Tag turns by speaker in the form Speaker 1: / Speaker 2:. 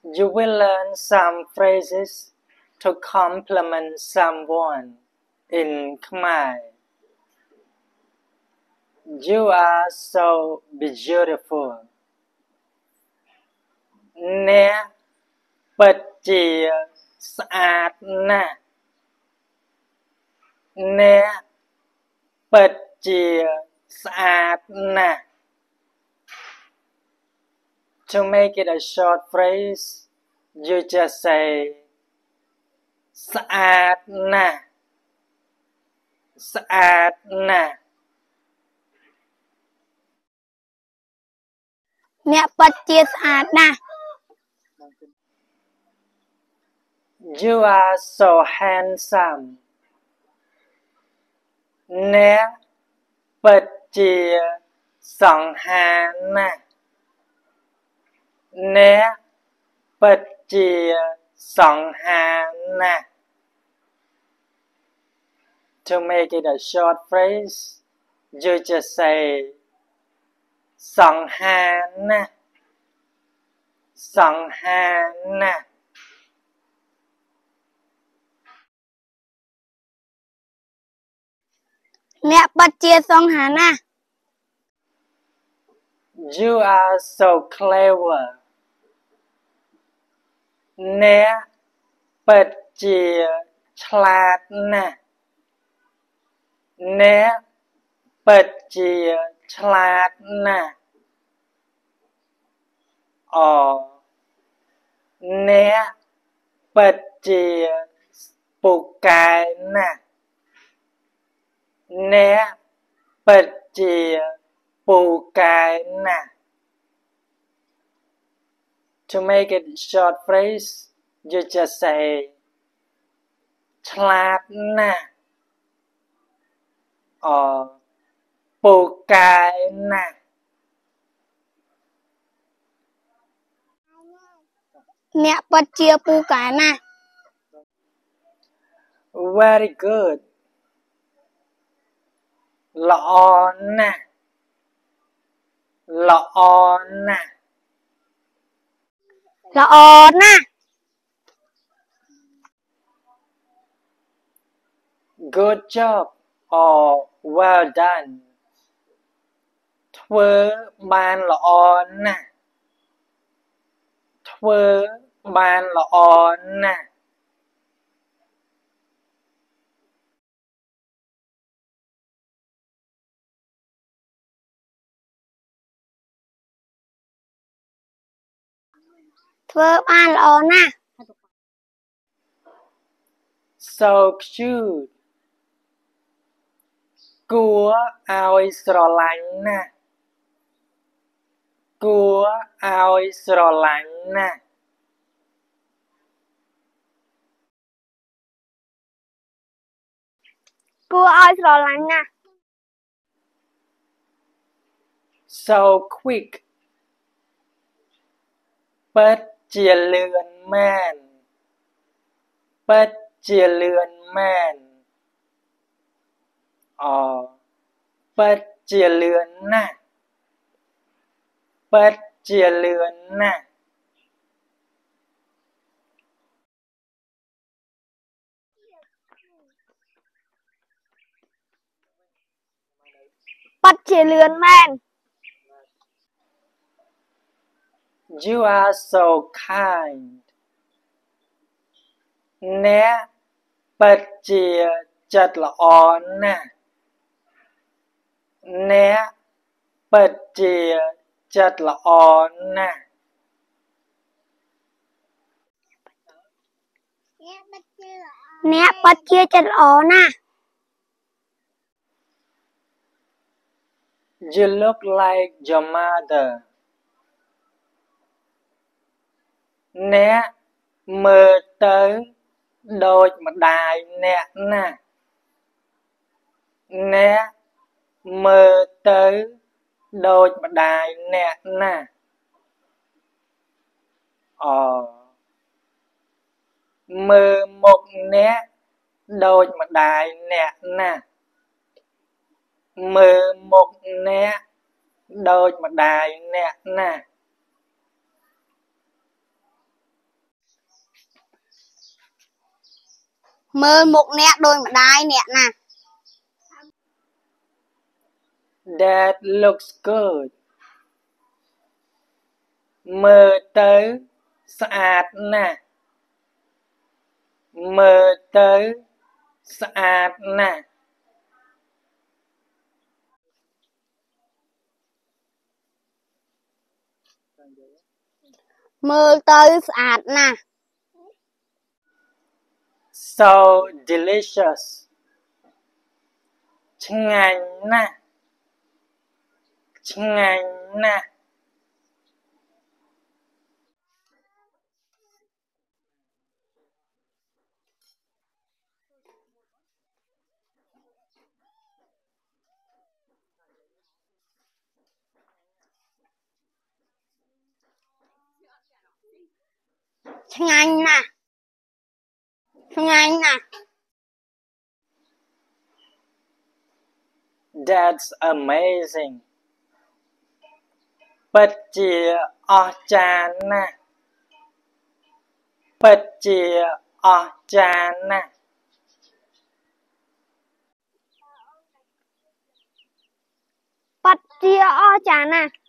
Speaker 1: You will learn some phrases to compliment someone in Khmer. You are so beautiful. អ្នកពិតជាស្អាតណាស់អ្នកពិតជាស្អាតណាស់ To make it a short phrase, you just say ស្អាតណាស់ស្អាតណាស់
Speaker 2: អ្នកពិតជាស្អាតណាស់
Speaker 1: You are so handsome. អ្នកពិតជាសង្ហាណាស់អ្នកពិតជាសង្ហាណាស់ To make it a short phrase, you just say សង្ហាណាស់សង្ហាណាស់
Speaker 2: អ្នកពិតជាសង្ហាណាស់
Speaker 1: You are so clever. អ្នកពិតជាឆ្លាតណាស់អ្នកពិតជាឆ្លាតណាស់ Or អ្នកពិតជាពូកែណាស់អ្នកពិតជាពូកែណាស់ To make it a short phrase, you just say ឆ្លាតណាស់ Or ពូកែណាស់
Speaker 2: អ្នកពិតជាពូកែណាស់
Speaker 1: Very good. ល្អណាស់ល្អណាស់
Speaker 2: ល្អណាស់
Speaker 1: Good job or well done. ធ្វើបានល្អណាស់ធ្វើបានល្អណាស់
Speaker 2: ធ្វើបានល្អណាស់
Speaker 1: So cute. គួរឲ្យស្រឡាញ់ណាស់គួរឲ្យស្រឡាញ់ណាស់
Speaker 2: គួរឲ្យស្រឡាញ់ណាស់
Speaker 1: So quick. ពិតជាលឿនមែនពិតជាលឿនមែន Or ពិតជាលឿនណាស់ពិតជាលឿនណាស់
Speaker 2: ពិតជាលឿនមែន
Speaker 1: You are so kind. អ្នកពិតជាចិត្តល្អណាស់អ្នកពិតជាចិត្តល្អណាស់
Speaker 2: អ្នកពិតជាចិត្តល្អណាស់
Speaker 1: You look like your mother. អ្នកមើលទៅដូចម្ដាយអ្នកណាស់អ្នកមើលទៅដូចម្ដាយអ្នកណាស់ Or មើលមុខអ្នកដូចម្ដាយអ្នកណាស់មើលមុខអ្នកដូចម្ដាយអ្នកណាស់
Speaker 2: មើលមុខអ្នកដូចម្ដាយអ្នកណា
Speaker 1: That looks good មើលទៅស្អាតណាស់មើលទៅស្អាតណាស់
Speaker 2: មើលទៅស្អាតណាស់
Speaker 1: So delicious ឆ្ងាញ់ណាស់ឆ្ងាញ់ណាស់
Speaker 2: ឆ្ងាញ់ណាស់ឆ្ងាញ់ណាស់
Speaker 1: That's amazing ពិតជាអស្ចារ្យណាស់ពិតជាអស្ចារ្យណាស់
Speaker 2: ពិតជាអស្ចារ្យណាស់